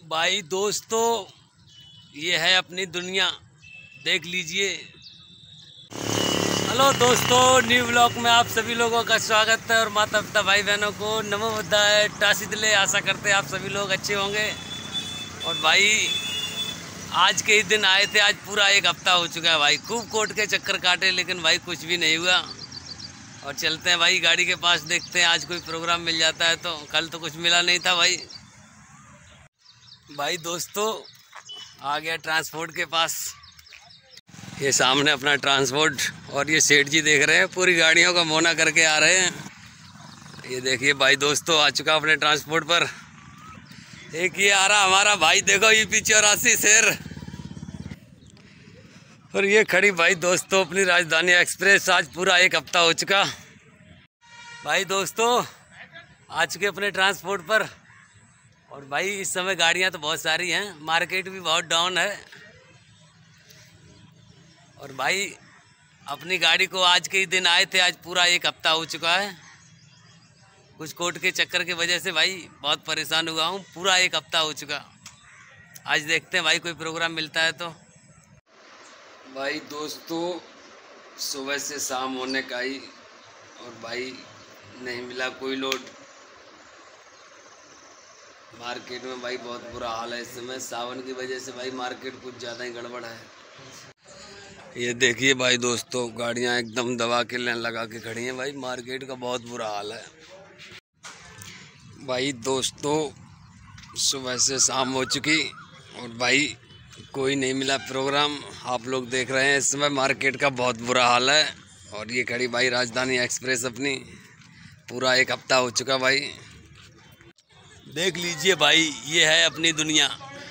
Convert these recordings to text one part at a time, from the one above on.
भाई दोस्तों, ये है अपनी दुनिया, देख लीजिए। हेलो दोस्तों, न्यू ब्लॉग में आप सभी लोगों का स्वागत है और माता पिता भाई बहनों को नमो बुद्धाय टासी दिले। आशा करते हैं आप सभी लोग अच्छे होंगे। और भाई आज के ही दिन आए थे, आज पूरा एक हफ्ता हो चुका है भाई। खूब कोर्ट के चक्कर काटे लेकिन भाई कुछ भी नहीं हुआ। और चलते हैं भाई गाड़ी के पास, देखते हैं आज कोई प्रोग्राम मिल जाता है। तो कल तो कुछ मिला नहीं था भाई दोस्तों आ गया ट्रांसपोर्ट के पास। ये सामने अपना ट्रांसपोर्ट और ये सेठ जी देख रहे हैं, पूरी गाड़ियों का मोना करके आ रहे हैं। ये देखिए भाई दोस्तों आ चुका अपने ट्रांसपोर्ट पर। एक ये आ रहा हमारा भाई, देखो ये पीछे और 80 शेर। और ये खड़ी भाई दोस्तों अपनी राजधानी एक्सप्रेस। आज पूरा एक हफ्ता हो चुका भाई दोस्तों आ चुके अपने ट्रांसपोर्ट पर। और भाई इस समय गाड़ियां तो बहुत सारी हैं, मार्केट भी बहुत डाउन है। और भाई अपनी गाड़ी को आज के ही दिन आए थे, आज पूरा एक हफ्ता हो चुका है। कुछ कोर्ट के चक्कर की वजह से भाई बहुत परेशान हुआ हूँ। पूरा एक हफ्ता हो चुका। आज देखते हैं भाई कोई प्रोग्राम मिलता है तो। भाई दोस्तों सुबह से शाम होने का ही, और भाई नहीं मिला कोई लोड। मार्केट में भाई बहुत बुरा हाल है इस समय, सावन की वजह से भाई मार्केट कुछ ज़्यादा ही गड़बड़ है। ये देखिए भाई दोस्तों गाड़ियां एकदम दबा के लाइन लगा के खड़ी हैं भाई। मार्केट का बहुत बुरा हाल है भाई दोस्तों। सुबह से शाम हो चुकी और भाई कोई नहीं मिला प्रोग्राम। आप लोग देख रहे हैं इस समय मार्केट का बहुत बुरा हाल है। और ये खड़ी भाई राजधानी एक्सप्रेस अपनी। पूरा एक हफ्ता हो चुका भाई, देख लीजिए भाई। ये है अपनी दुनिया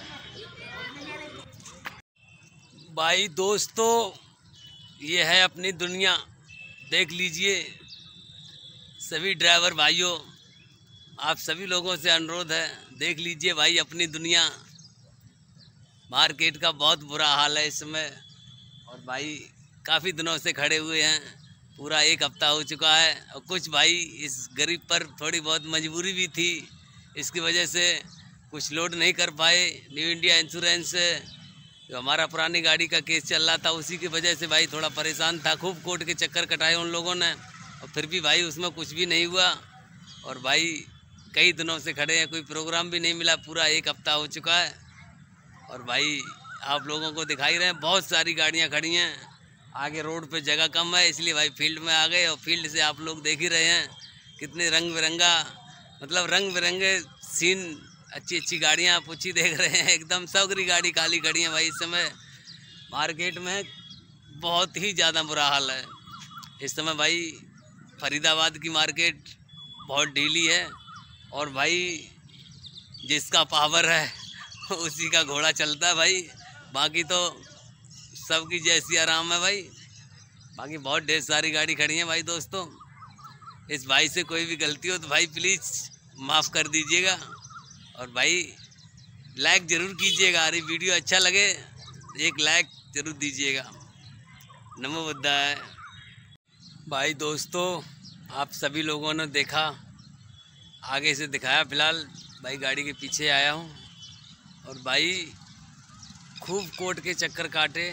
भाई दोस्तों, ये है अपनी दुनिया, देख लीजिए। सभी ड्राइवर भाइयों, आप सभी लोगों से अनुरोध है, देख लीजिए भाई अपनी दुनिया। मार्केट का बहुत बुरा हाल है इस समय। और भाई काफ़ी दिनों से खड़े हुए हैं, पूरा एक हफ्ता हो चुका है। और कुछ भाई इस गरीब पर थोड़ी बहुत मजबूरी भी थी, इसकी वजह से कुछ लोड नहीं कर पाए। न्यू इंडिया इंश्योरेंस जो हमारा पुरानी गाड़ी का केस चल रहा था, उसी की वजह से भाई थोड़ा परेशान था। खूब कोर्ट के चक्कर कटाए उन लोगों ने, और फिर भी भाई उसमें कुछ भी नहीं हुआ। और भाई कई दिनों से खड़े हैं, कोई प्रोग्राम भी नहीं मिला। पूरा एक हफ्ता हो चुका है। और भाई आप लोगों को दिखाई रहे हैं, बहुत सारी गाड़ियाँ खड़ी हैं। आगे रोड पे जगह कम है, इसलिए भाई फील्ड में आ गए। और फील्ड से आप लोग देख ही रहे हैं कितने रंग बिरंगा, मतलब रंग बिरंगे सीन। अच्छी अच्छी गाड़ियाँ आप पूछी देख रहे हैं, एकदम सगरी गाड़ी खाली खड़ी है भाई। इस समय मार्केट में बहुत ही ज़्यादा बुरा हाल है इस समय भाई। फरीदाबाद की मार्केट बहुत ढीली है। और भाई जिसका पावर है उसी का घोड़ा चलता है भाई। बाकी तो सबकी जैसी आराम है भाई। बाकी बहुत ढेर सारी गाड़ी खड़ी है भाई दोस्तों। इस भाई से कोई भी गलती हो तो भाई प्लीज़ माफ़ कर दीजिएगा। और भाई लाइक ज़रूर कीजिएगा। अरे वीडियो अच्छा लगे एक लाइक ज़रूर दीजिएगा। नमो बुद्धाय। भाई दोस्तों आप सभी लोगों ने देखा, आगे से दिखाया। फ़िलहाल भाई गाड़ी के पीछे आया हूँ। और भाई खूब कोर्ट के चक्कर काटे।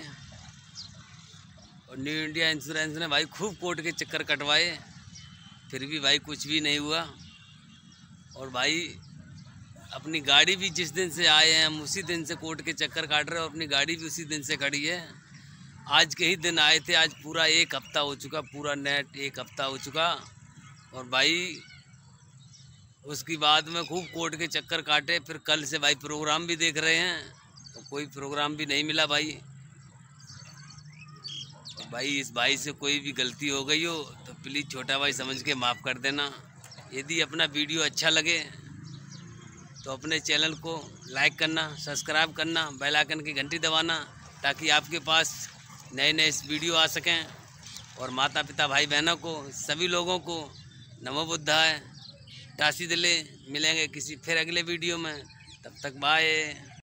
और न्यू इंडिया इंश्योरेंस ने भाई खूब कोर्ट के चक्कर कटवाए, फिर भी भाई कुछ भी नहीं हुआ। और भाई अपनी गाड़ी भी जिस दिन से आए हैं हम उसी दिन से कोर्ट के चक्कर काट रहे हैं, और अपनी गाड़ी भी उसी दिन से खड़ी है। आज के ही दिन आए थे, आज पूरा एक हफ्ता हो चुका, पूरा नेट एक हफ्ता हो चुका। और भाई उसके बाद में खूब कोर्ट के चक्कर काटे। फिर कल से भाई प्रोग्राम भी देख रहे हैं, तो कोई प्रोग्राम भी नहीं मिला भाई। तो भाई इस भाई से कोई भी गलती हो गई हो तो प्लीज़ छोटा भाई समझ के माफ़ कर देना। यदि अपना वीडियो अच्छा लगे तो अपने चैनल को लाइक करना, सब्सक्राइब करना, बेल आइकन की घंटी दबाना, ताकि आपके पास नए नए वीडियो आ सकें। और माता पिता भाई बहनों को, सभी लोगों को नमो बुद्धाय टासी दिले। मिलेंगे किसी फिर अगले वीडियो में, तब तक बाय।